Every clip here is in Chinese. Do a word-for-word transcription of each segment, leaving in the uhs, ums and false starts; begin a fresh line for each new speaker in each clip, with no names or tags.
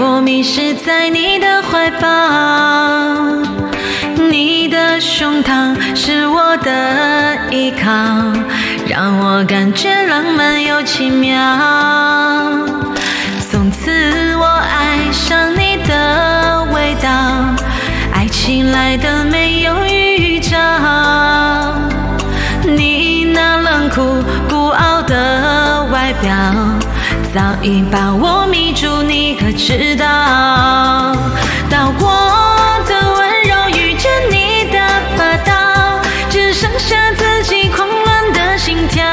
我迷失在你的怀抱。你的胸膛是我的依靠，让我感觉浪漫又奇妙。从此我爱上你的味道，爱情来的没有预兆。你那冷酷孤傲的外表，早已把我迷住，你可知道？当我的温柔遇见你的霸道，只剩下自己狂乱的心跳。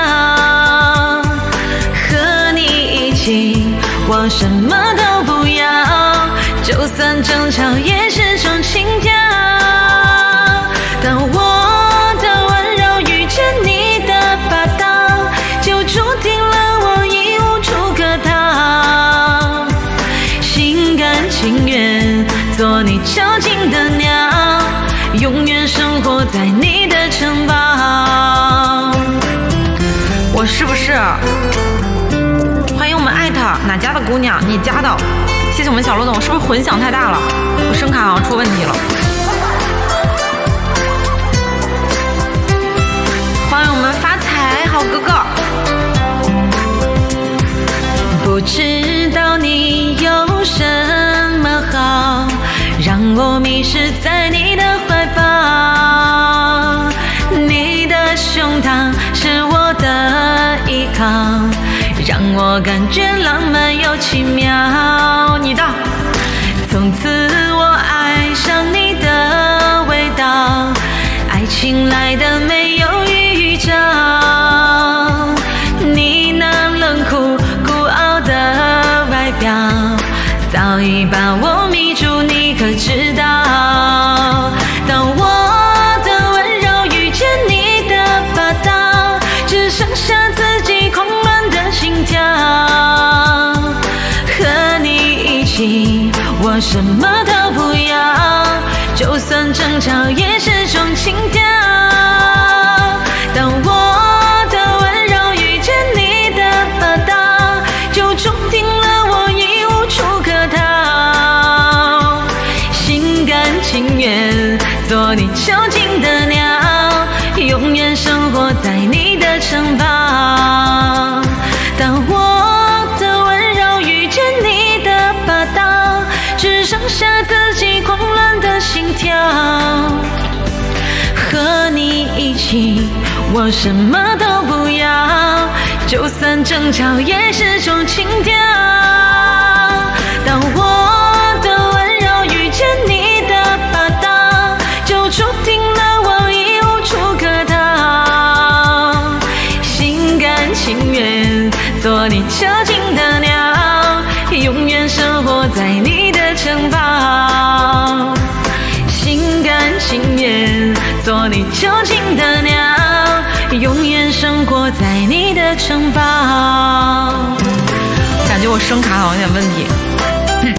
和你一起，我什么都不要，就算争吵也是种情调。当我的温柔遇见你的霸道，就注定了我已无处可逃。心甘情愿做你囚禁的鸟，永远生活在你的城堡。
我是不是？欢迎我们艾特哪家的姑娘？你家的？谢谢我们小罗总，是不是混响太大了？我声卡好像出问题了。欢迎我们发财好哥哥。
不知道你有什么好，让我迷失在你的怀抱。你的胸膛是我的依靠，让我感觉浪漫又奇妙。你的，从此我爱上你的味道，爱情来的没有预兆。你那冷酷孤傲的外表，早已把我迷住，你可知道？当我的温柔遇见你的霸道，只剩下自己狂乱的心跳。和你一起，我什么都不要，就算争吵也是种情调。当我的温柔遇见你的霸道，就注定了我已无处可逃。心甘情愿做你囚禁的鸟，永远生活在你的城堡。当我的温柔遇见你的霸道，只剩下自己狂乱的心跳。和你一起，我什么都不要，就算争吵也是种情调。当我的温柔遇见你的霸道，就注定了我已无处可逃。心甘情愿做你囚禁的鸟，永远生活在你的城堡。心甘情愿做你囚禁的鸟，永远生活在你的城堡。
感觉我声卡好像有点问题。